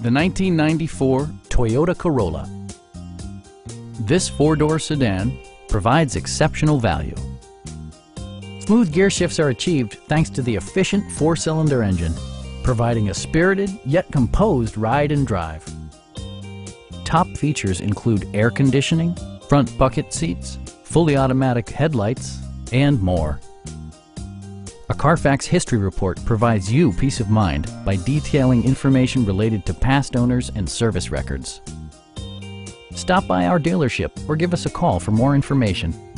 the 1994 Toyota Corolla. This four-door sedan provides exceptional value. Smooth gear shifts are achieved thanks to the efficient four-cylinder engine, providing a spirited yet composed ride and drive. Top features include air conditioning, front bucket seats, fully automatic headlights, and more. A Carfax history report provides you peace of mind by detailing information related to past owners and service records. Stop by our dealership or give us a call for more information.